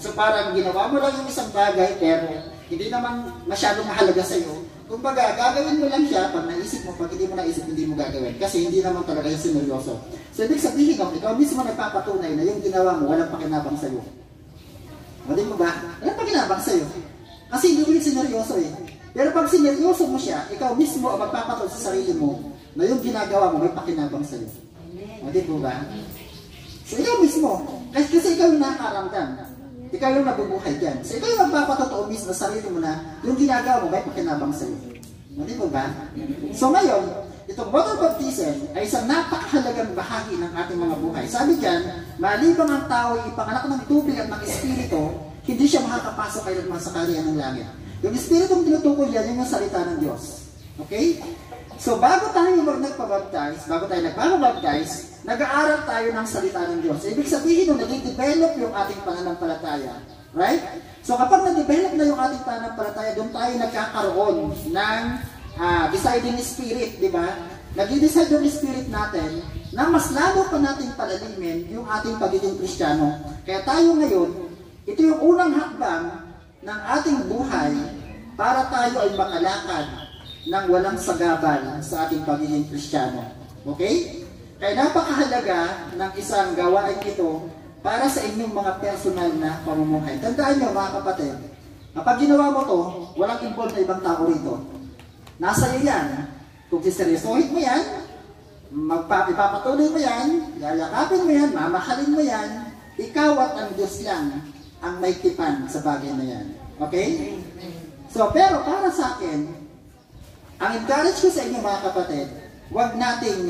So parang ginawa mo lang yung isang bagay, pero hindi naman masyadong mahalaga sa'yo. Kumbaga, gagawin mo lang siya, pag naisip mo, pag hindi mo naisip, hindi mo gagawin. Kasi hindi naman talaga yung sineryoso. So ibig sabihin ko, ikaw mismo nagpapatunay na yung ginawa mo, walang pakinabang sa'yo. Mali mo ba? Walang pakinabang sa'yo. Kasi hindi mo yung sineryoso eh. Pero pag sineryoso mo siya, ikaw mismo ang magpapatunay sa sarili mo na yung ginagawa mo may pakinabang sa'yo. Mali mo ba? So ikaw mismo, kasi ikaw yung nakakaramdam. Ikaw yung nabubuhay dyan. So ikaw yung magpapatotoo mismo sa sarili mo na yung ginagawa mo may pakinabang sa'yo. Mali mo ba? So ngayon, itong water baptism ay isang napakahalagang bahagi ng ating mga buhay. Sabi dyan, malibang ang tao ay ipanganak ng tubig at ng espiritu, hindi siya makakapasok kailanman sa kaharian ng langit. Yung espiritong tinutukoy yan, yun yung salita ng Diyos. Okay? So bago tayo nagpabaptize, bago tayo nagpabaptize, nag-aaral tayo ng salita ng Diyos. Ibig sabihin nung nag-develop yung ating pananampalataya. Right? So kapag na-develop na yung ating pananampalataya, doon tayo nagkakaroon ng deciding spirit, di ba? Nag-decide yung spirit natin na mas lalo pa natin palalimin yung ating pagiging Kristiyano. Kaya tayo ngayon, ito yung unang hakbang ng ating buhay para tayo ay makalakad ng walang sagabal sa ating pagiging Kristiyano. Okay? Kaya napakahalaga ng isang gawain ito para sa inyong mga personal na pamumuhay. Tandaan nyo mga kapatid, kapag ginawa mo to, walang involved na ibang tao rito. Nasa iyo yan. Kung siseryosohin mo yan, ipapatuloy mo yan, yayakapin mo yan, mamahalin mo yan, ikaw at ang Diyos lang ang may tipan sa bagay na yan. Okay? So, pero para sa akin, ang encourage ko sa inyo mga kapatid, wag nating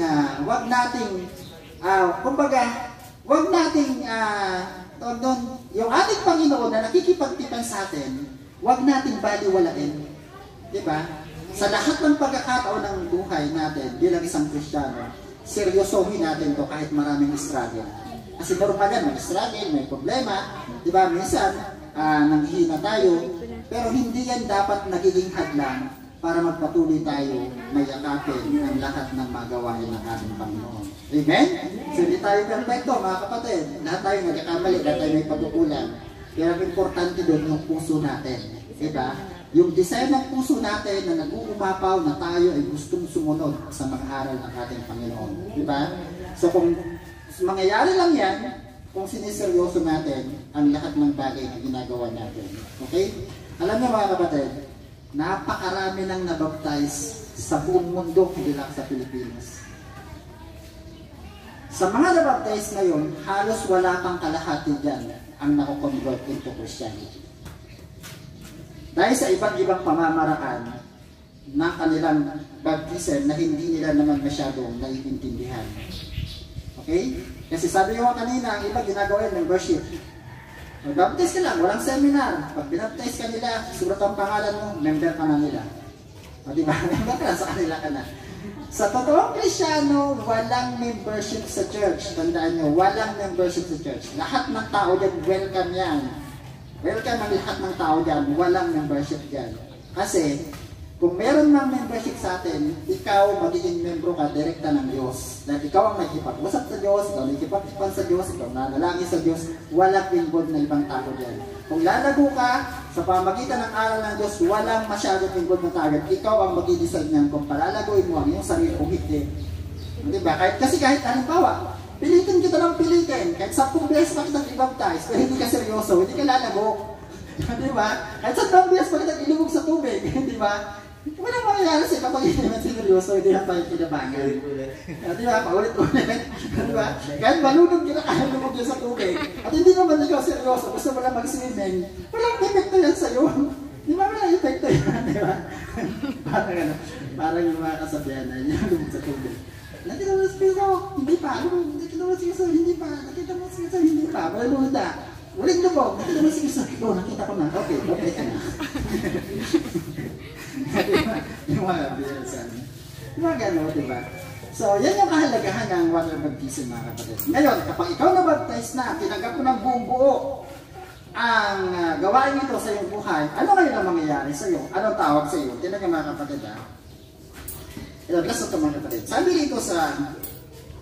yung ating Panginoon na nakikipagtipan sa atin, wag nating baliwalain. Diba? Sa lahat ng pagkakataon ng buhay natin bilang isang Kristiyano, seryosohin natin to kahit maraming struggle. Kasi normal yan, may struggle, may problema, diba? Minsan, nanghihina tayo, pero hindi yan dapat nagiging hadlang para magpatuloy tayo na yakapin ang lahat ng magawain ng ating Panginoon. Amen? So hindi tayo perfecto mga kapatid. Lahat tayo nagkakamali, lahat tayo may pagkukulang. Pero ang importante doon yung puso natin. Diba? Yung design ng puso natin na nag-uumapaw na tayo ay gustong sumunod sa mga aral ng ating Panginoon. Diba? So kung mangyayari lang yan, kung siniseryoso natin ang lahat ng bagay na ginagawa natin. Okay? Alam niyo mga kapatid, napakarami nang nabaptize sa buong mundo, hindi lang sa Pilipinas. Sa mga nabaptize ngayon, halos wala pang kalahati dyan ang nakoconvert into Christianity. Dahil sa iba't ibang pamamaraan na kanilang baptism na hindi nila naman masyadong naiintindihan. Okay? Kasi sabi ko kanina, ang iba ginagawa yung membership. Mag-baptize ka lang, walang seminar. Pag binaptize ka nila, sulat ang pangalan mo, member ka na nila. O diba? Member ka na, sa kanila ka na. Sa totoong Kristiyano, walang membership sa church. Tandaan nyo, walang membership sa church. Lahat ng tao dyan, welcome yan. Welcome ang lahat ng tao dyan, walang membership dyan. Kasi, kung meron ng membership sa atin, ikaw magiging membro ka direkta ng Diyos. Dahil ikaw ang nakikipag-usap sa Diyos, ikaw nakikipag-usap sa Diyos, ikaw nanalangin sa Diyos, walang involved na ibang tao dyan. Kung lalago ka, sa pamagitan ng aral ng Diyos, walang masyadong involved na target. Ikaw ang mag-i-decide niyan kung palalagoin mo ang iyong sarili kung hindi. Diba? Kasi kahit halimbawa, pilitin kita ng pilitin. Kahit 10 beses pa kitang i-baptize, pero hindi ka seryoso, hindi ka lalago. Diba? Kahit 10 beses pa kitang ilubog sa tubig, diba? Wala mangyayari sa'yo kapag hindi naman seryoso, hindi na tayo kinabangan. Diba? Paulit-ulit. Diba? Kahit malunod kita kaya lumog yun sa tubig. At hindi naman ikaw seryoso, gusto mo lang mag-swimming, walang epekto yan sa'yo. Di ba walang epekto yan? Diba? Parang yung mga kasabihan na yun, lumog sa tubig. Nakita mo sa piso, hindi pa. Nakita mo sa piso, hindi pa. Nakita mo sa piso, hindi pa. Malunod na. Uling lubog, nakita mo sa piso. Oo, nakita ko na. Okay, okay ka na. Yung mga biyasan. Yung mga gano'n, diba? So, yan yung kahalagahan ng water baptism mga kapatid. Ngayon, kapag ikaw na-baptize na, tinanggap mo ng buong buo ang gawain ito sa iyong buhay, ano ngayon ang mangyayari sa iyo? Anong tawag sa iyo? Tinanggap mga kapatid, ha? Ilablas ito mga kapatid. Sabi dito sa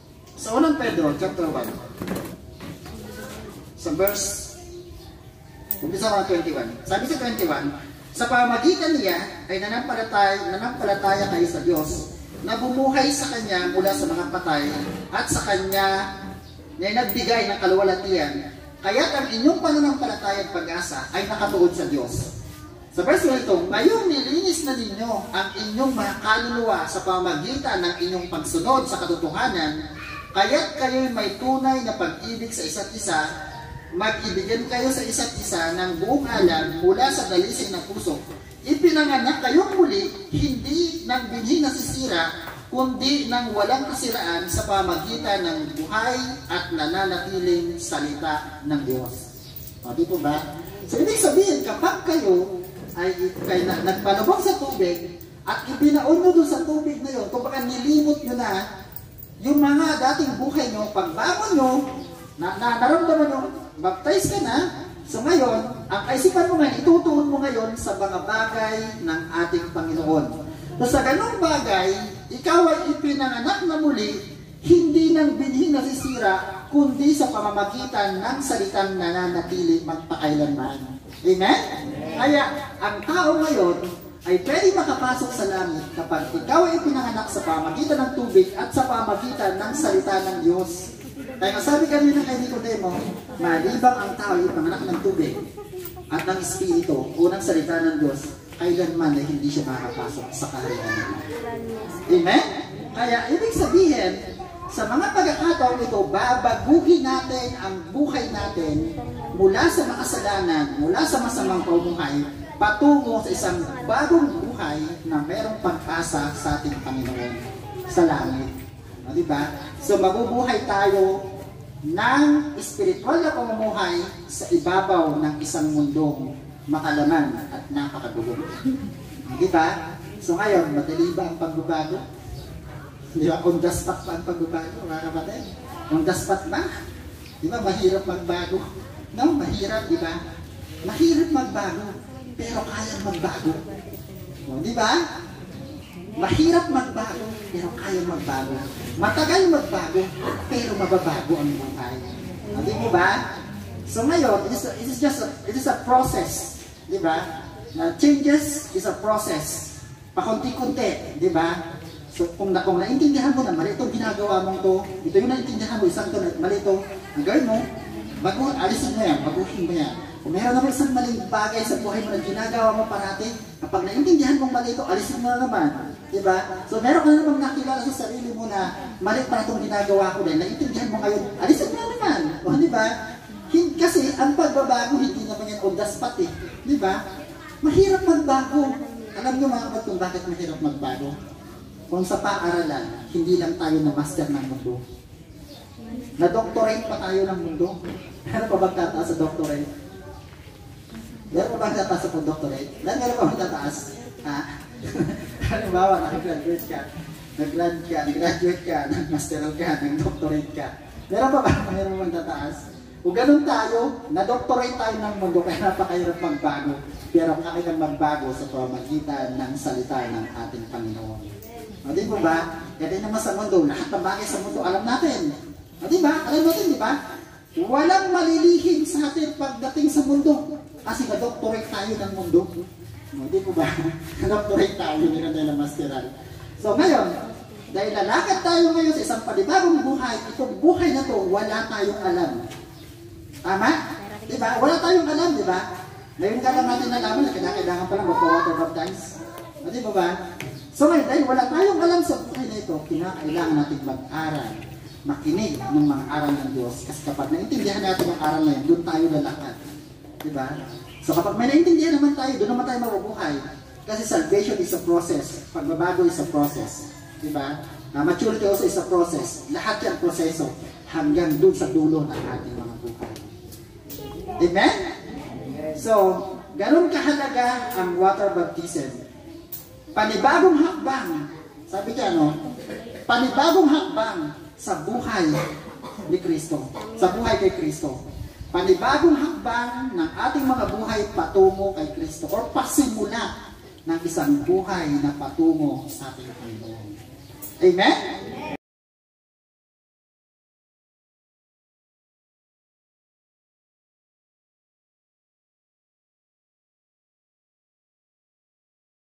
1 Pedro, chapter 1, sa verse Umpisa mga 21. Sabi sa 21, sa pamamagitan niya ay nanampalataya kayo sa Diyos na bumuhay sa Kanya mula sa mga patay at sa Kanya na nagbigay ng kaluwalhatian. Kaya't ang inyong pananampalataya at pag-asa ay nakatuon sa Diyos. Sa verse 22, ngayong nilinis na ninyo ang inyong mga kaluluwa sa pamamagitan ng inyong pagsunod sa katotohanan, kaya't kayo'y may tunay na pag-ibig sa isa't isa, mag-ibigin kayo sa isa't isa ng buong alam mula sa dalisig ng puso. Ipinanganak kayong muli, hindi ng binhi nasisira, kundi ng walang kasiraan sa pamamagitan ng buhay at nananatiling salita ng Diyos. O, di po ba? So, ibig sabihin, kapag kayo ay nagpanubog sa tubig at ibinaon nyo doon sa tubig na yun, kung baka nilimot nyo na yung mga dating buhay nyo, pagbangon nyo, naramdaman nyo, baptize ka na, so ngayon, ang kaisipan mo ngayon, itutuon mo ngayon sa mga bagay ng ating Panginoon. So sa ganung bagay, ikaw ay ipinanganak na muli, hindi ng binhi nasisira, kundi sa pamamagitan ng salitang nananatili magpakailanman. Amen? Kaya, ang tao ngayon ay pwede makapasok sa langit kapag ikaw ay pinanganak sa pamamagitan ng tubig at sa pamamagitan ng salita ng Diyos. Kaya sabi kanina kay Nicodemo, malibang ang tao ay pinanganak ng tubig at ng Espiritu o ng salita ng Diyos, kailanman ay hindi siya makapasok sa kaharian. Amen? Kaya, ibig sabihin, sa mga pagkakataon ito, babaguhin natin ang buhay natin mula sa makasalanan, mula sa masamang pamumuhay, patungo sa isang bagong buhay na mayroong pag-asa sa ating Panginoon sa langit. O, diba? So, mabubuhay tayo ng espiritual na pamumuhay sa ibabaw ng isang mundong makalaman at napakagulo. Diba? So, ngayon, madali ba ang pagbabago? Di ba? On the spot pa ang pagbabago, mga kapatid? On the spot ba? Di ba? Mahirap magbago. No, mahirap, di ba? Mahirap magbago, pero kaya magbago. O, di ba? Mahirap magbago, pero kaya magbago. Matagal magbago, pero mababago ang buhay. O, di ba? So ngayon, it is a process. Di ba? Changes is a process. Pakunti-kunti, di ba? So, kung naintindihan mo na mali itong ginagawa mong to, ito yung naintindihan mo, isang to, mali ito, ang gawin mo, alisin mo yan, baguhin mo yan. Kung meron naman isang maling bagay sa buhay mo na ginagawa mo parati, kapag naintindihan mong mali ito, alisin mo na naman. Diba? So, meron ka na namang nakilala sa sarili mo na mali pa na itong ginagawa ko din, naintindihan mo ngayon, alisin mo na naman. O, diba? Kasi, ang pagbabago, hindi naman yan on the spot eh. Diba? Mahirap magbago. Alam niyo mga kapatid kung bakit mahirap magbago? Kung sa paaralan, hindi lang tayo na master ng mundo. Na-doctorate pa tayo ng mundo. Meron pa bang tataas sa doctorate? Meron pa bang tataas sa doctorate? Meron pa bang tataas? Halimbawa, nag-graduate ka, nag-graduate ka, nag-masteral ka, nag-doctorate ka. Meron pa bang tataas? Kung ganun tayo, na-doctorate tayo ng mundo, kaya napakahirap magbago. Pero kaya kang magbago sa pamamagitan ng salita ng ating Panginoon. O, di ba ba? Kaya naman sa mundo, lahat ng bagay sa mundo, alam natin. O, di ba? Alam natin, di ba? Walang malilihim sa atin pagdating sa mundo. Kasi na-doctorate tayo ng mundo. O, di ba? Na-doctorate tayo, hindi na tayo na masteral. So, ngayon, dahil lalakad tayo ngayon sa isang panibagong buhay, itong buhay na to, wala tayong alam. Tama? Di ba? Wala tayong alam, di ba? Ngayon ka lang natin nalaman na kailangan pa lang magpa-water baptize. O, di ba ba? So ngayon, dahil wala tayong alam sa buhay na ito, kailangan natin mag-aral, makinig ng mga aral ng Diyos. Kasi kapag naintindihan natin ang aral na yun, doon tayo lalakad. Diba? So kapag may naintindihan naman tayo, doon naman tayo mabubuhay. Kasi salvation is a process. Pagbabago is a process. Diba? Maturity also is a process. Lahat yan proseso hanggang doon sa dulo ng ating mga buhay. Amen? So, ganun kahalaga ang water baptism. Panibagong hakbang, sabi niya, no? Panibagong hakbang sa buhay ni Kristo, sa buhay kay Kristo. Panibagong hakbang ng ating mga buhay patungo kay Kristo or pasimula ng isang buhay na patungo sa ating Panginoon. Amen?